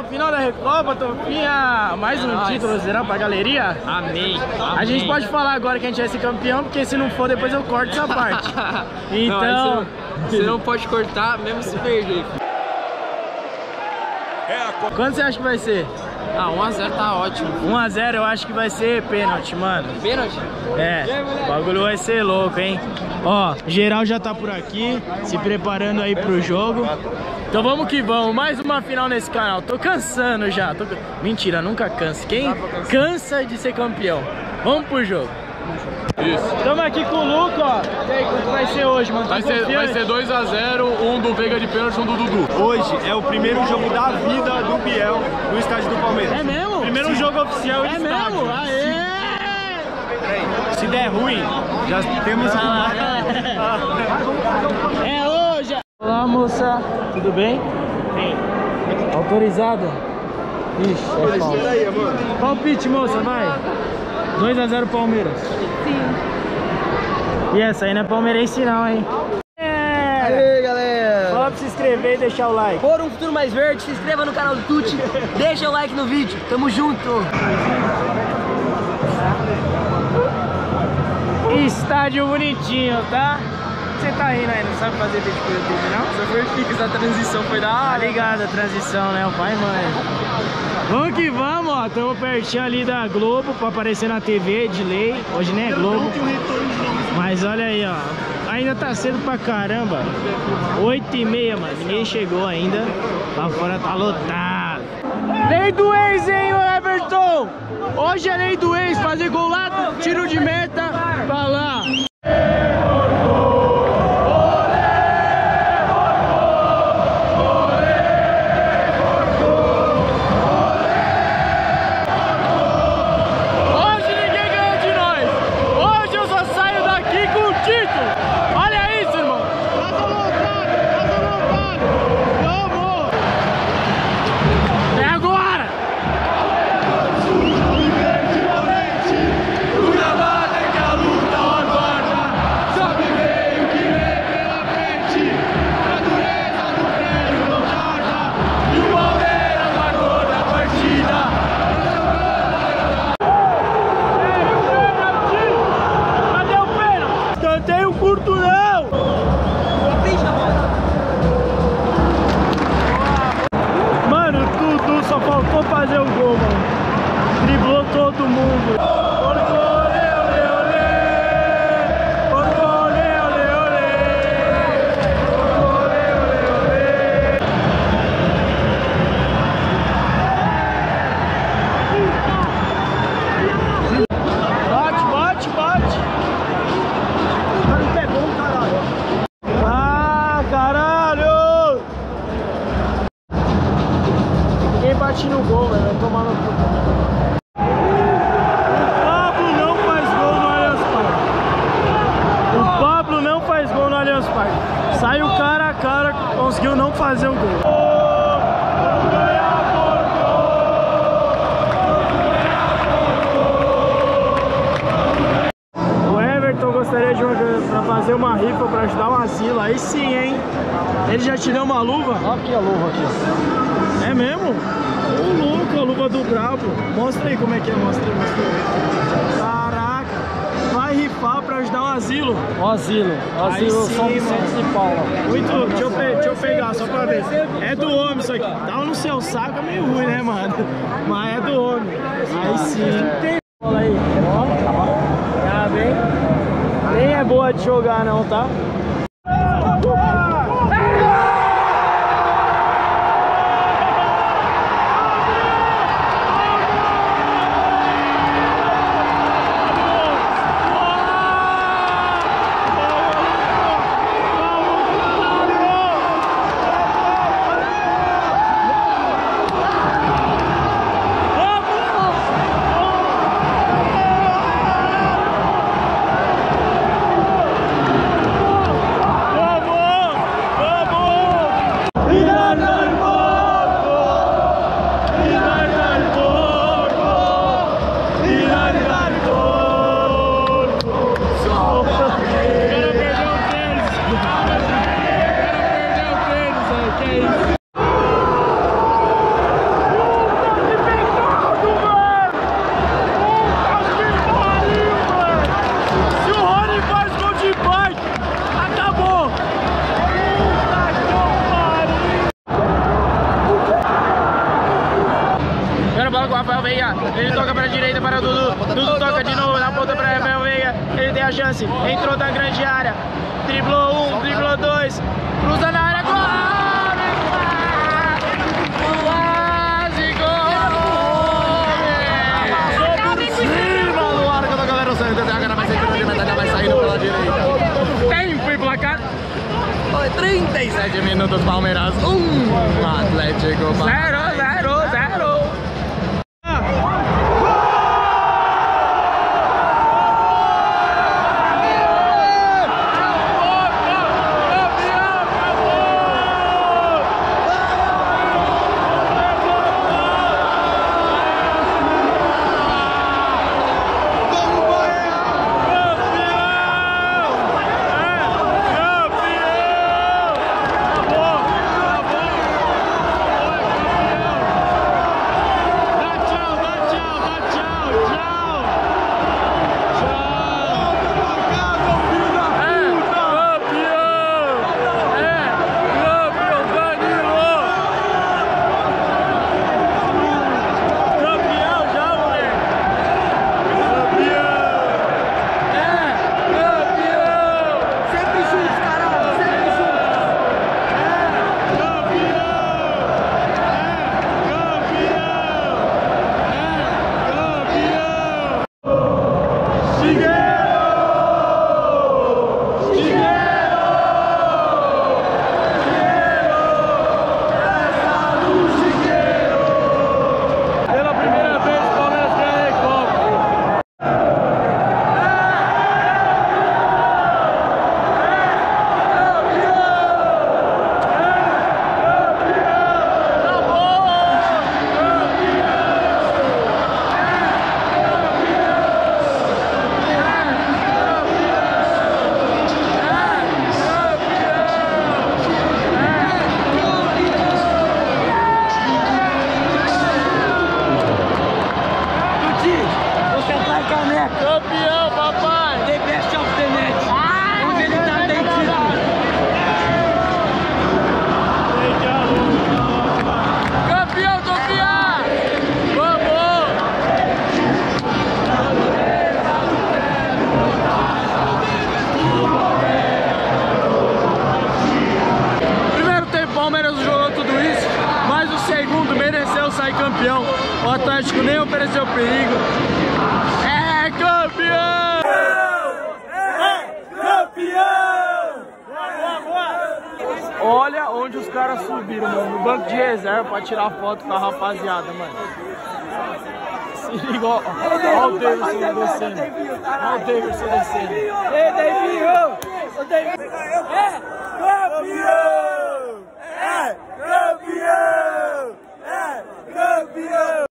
final da Recopa, Topinha, mais um título, será pra galeria? Amém. A gente pode falar agora que a gente vai ser campeão, porque se não for, depois eu corto essa parte. Então... Você não pode cortar, mesmo se perder. Quanto você acha que vai ser? Ah, 1 a 0 tá ótimo. 1 a 0 eu acho que vai ser pênalti, mano. Pênalti? É, o bagulho vai ser louco, hein? Ó, geral já tá por aqui, se preparando aí pro jogo. Então vamos que vamos, mais uma final nesse canal. Tô cansando já. Mentira, nunca cansa. Quem cansa de ser campeão? Vamos pro jogo. Isso. Estamos aqui com o Luca, ó. E aí, quanto vai ser hoje, mano? Vai ser 2 a 0, um do Veiga de pênalti, um do Dudu. Hoje é o primeiro jogo da vida do Biel no estádio do Palmeiras. É mesmo? Primeiro jogo oficial em estádio. Mesmo? Aê! Se der ruim, já temos É hoje! Olá, moça. Tudo bem? Sim. Autorizada? Ixi, é falso. Palpite, moça, vai. 2 a 0 Palmeiras. Sim. E essa aí não é palmeirense não, hein? Aê, galera! Fala pra se inscrever e deixar o like. Por um futuro mais verde, se inscreva no canal do Tuti, deixa o like no vídeo, tamo junto! Estádio bonitinho, tá? Você tá rindo aí, não sabe fazer vídeo pro YouTube, não? Só foi fix, a transição foi da Tá área. ligado a transição, né? O pai e mãe. Vamos que vamos, ó. Estamos pertinho ali da Globo pra aparecer na TV de lei. Hoje nem é Globo. Mas olha aí, ó. Ainda tá cedo pra caramba. 8h30, mano. Ninguém chegou ainda. Lá fora tá lotado. Lei do ex, hein, Everton? Hoje é lei do ex. Fazer gol lá, tiro de meta pra lá. Fazer o gol, mano. Driblou todo mundo. Bate, bate, bate. Tá no pé bom, caralho. Ah, caralho! Ninguém bate no gol, velho. Vai tomar no cu. O Pablo não faz gol no Allianz Parque. O Pablo não faz gol no Allianz Parque. Saiu cara a cara, conseguiu não fazer o gol. O Everton gostaria de pra fazer uma rifa pra ajudar um asilo. Aí sim, hein? Ele já te deu uma luva? Olha aqui a luva aqui. É mesmo? Ô louco, a luva do brabo. Mostra aí como é que é, mostra aí. Caraca, vai rifar pra ajudar um asilo. O asilo São Vicente de Paula. Muito, deixa eu pegar só pra ver. É do homem isso aqui. Dá no seu saco, é meio ruim, né, mano? Mas é do homem. Aí sim. Olha aí, ó. Tá bem? Nem é boa de jogar não, tá? com o Rafael Veiga. Ele toca pra direita para o Dudu. Dudu toca de novo na ponta para Rafael Veiga. Ele tem a chance. Entrou na grande área. Driblou um, driblou dois. Cruza na área. Gol! Quase gol! Passou por cima do arco da galera. O Santos agora vai saindo pela direita. Tempo e placar. 37 minutos, Palmeiras 1, Atlético 0-0-0. Campeão, papai! The best of the net. Onde ele tá deitado. Campeão, campeão! Vamos! Primeiro tempo, Palmeiras jogou tudo isso, mas o segundo mereceu sair campeão. O Atlético nem ofereceu perigo. É campeão! Olha onde os caras subiram, mano. No banco de reserva pra tirar foto com a rapaziada, mano. Se liga, ó. Olha o Davidson descendo. Olha o Davidson descendo. Ei, Davinho! O Davinho! É campeão! É campeão! É campeão!